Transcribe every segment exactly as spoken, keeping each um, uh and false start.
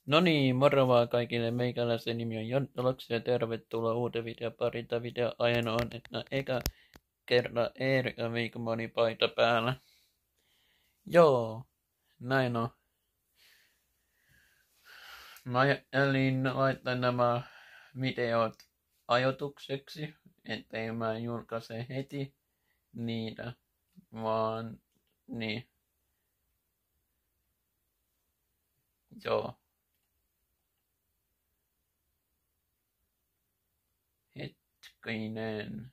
No niin, moro vaan kaikille. Meikäläisen nimi on Jontalaksi ja tervetuloa uuteen videon parinta video ainoa, että eka kerran Eerika Viikmoni paita päällä. Joo, näin on. Mä ajattelin laittaa nämä videot ajoitukseksi, ettei mä julkaise heti niitä, vaan niin. Joo. Hetkinen.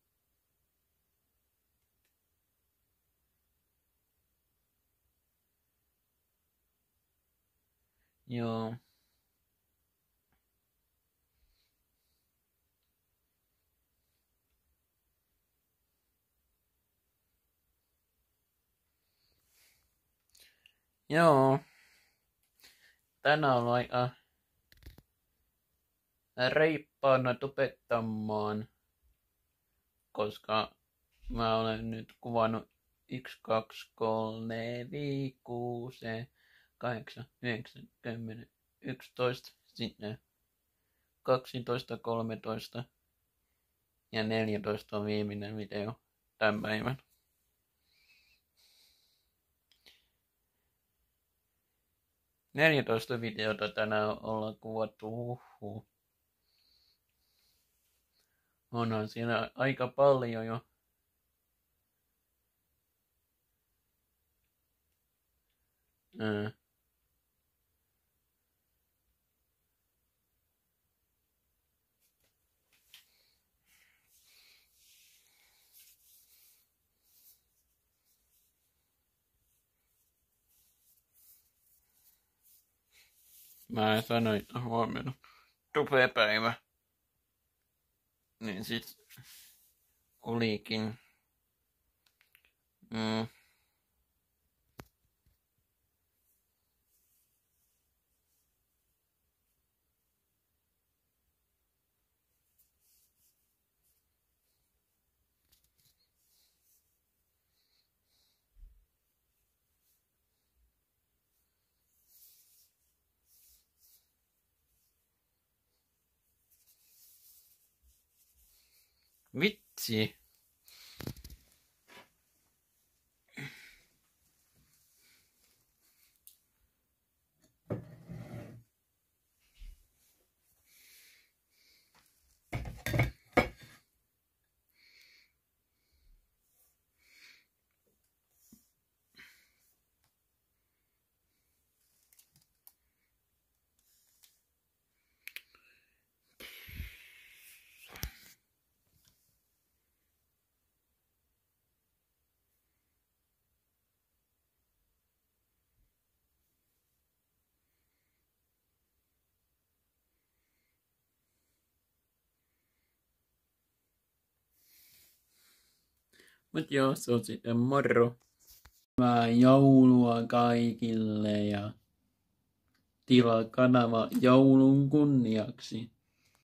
Joo. Joo. Tänään on aika reippaana tubettamaan, koska mä olen nyt kuvannut yksi, kaksi, kolme, viisi, kuusi, kahdeksan, yhdeksän, kymmenen, yksitoista, sitten kaksitoista, kolmetoista ja neljätoista on viimeinen video tämän päivän. neljätoista videota tänään ollaan kuvattu, huhhuh. Onhan siinä aika paljon jo. Ää. Mä sanoin, että huomenna tubepäivä. Niin sit olikin. Mm. Vitsi. Mut joo, se on sitten moro. Hyvää joulua kaikille ja tilaa kanava joulun kunniaksi.